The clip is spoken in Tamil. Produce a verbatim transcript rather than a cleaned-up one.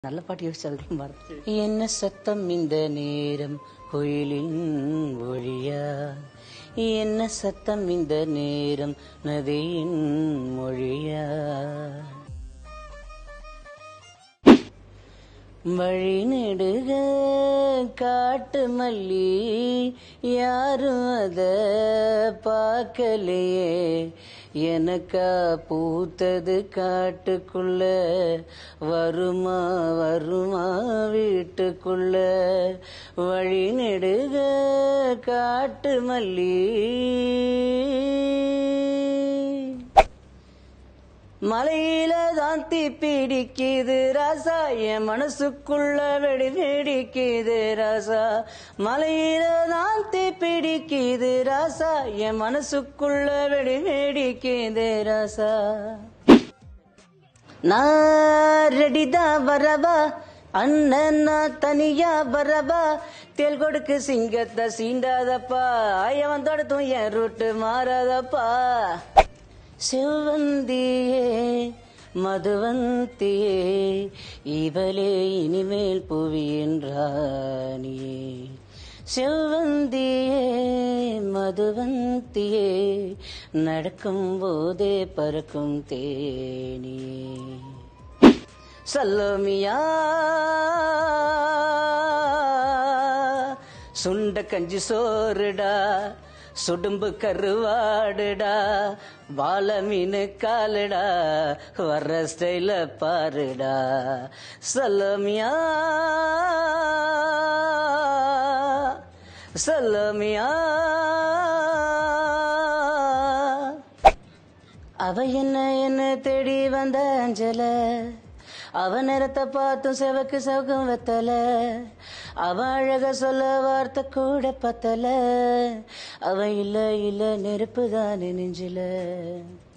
நல்ல பாட்டு யோசிச்சதுக்கு மறந்து என்ன சத்தம் இந்த நேரம் கோயிலின் ஒழியா என்ன சத்தம் இந்த நேரம் நதியின் மொழியா வழி நெடுக காட்டு மல்லி யாரும் அத பார்க்கலையே எனக்கா பூத்தது காட்டுக்குள்ள வருமா வருமா வீட்டுக்குள்ள வழி நெடுக காட்டு மல்லி மலையில தான் தீ பிடிக்குது ராசா என் மனசுக்குள்ள வெடி வெடிக்குது ராசா மலையில தான் தீ பிடிக்குது ராசா என் மனசுக்குள்ள வெடி வெடிக்குது ராசா நான் ரெடிதான் வரவா அண்ணன் நான் தனியா வரவா தேல் கொடுக்கு சிங்கத்தை சீண்டாதப்பா ஐயவன் தொடுத்தும் என் ரூட்டு மாறாதப்பா செவ்வந்தியே மதுவந்தியே இவளே இனிமேல் புவியின் ராணியே செவ்வந்தியே மதுவந்தியே நடக்கும் போதே பறக்கும் தேனியே சல்லோமியா சுண்ட கஞ்சி சோறுடா சுடும்பு கருவாடுடா வாழ மீனு காலுடா வர்ற ஸ்டைல பாருடா சலமியா சலமியா அவ என்ன என்ன தேடி வந்த அஞ்சல அவ நேரத்தை பார்த்தும் செவக்கு சவுக்கும் வெத்தல அவ அழக சொல்ல வார்த்தை கூட பத்தல அவ இல்ல இல்ல நெருப்புதான் நெஞ்சில